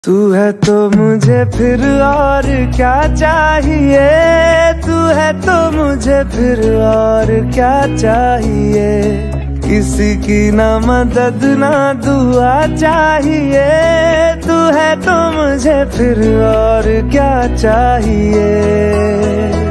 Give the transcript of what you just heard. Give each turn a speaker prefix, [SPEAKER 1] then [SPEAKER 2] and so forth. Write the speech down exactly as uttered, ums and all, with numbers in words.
[SPEAKER 1] तू है तो मुझे फिर और क्या चाहिए, तू है तो मुझे फिर और क्या चाहिए। किसी की ना मदद ना दुआ चाहिए, तू है तो मुझे फिर और क्या चाहिए।